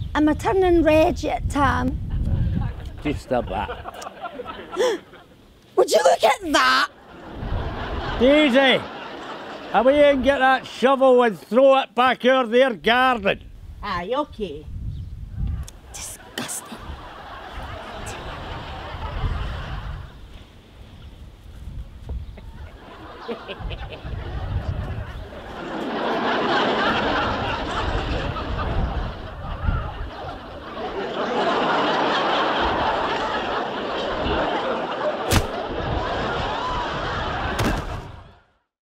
Am I turning red yet, Tam? Just a bit. Would you look at that? Daisy, away and get that shovel and throw it back over their garden. Aye, okay. Disgusting.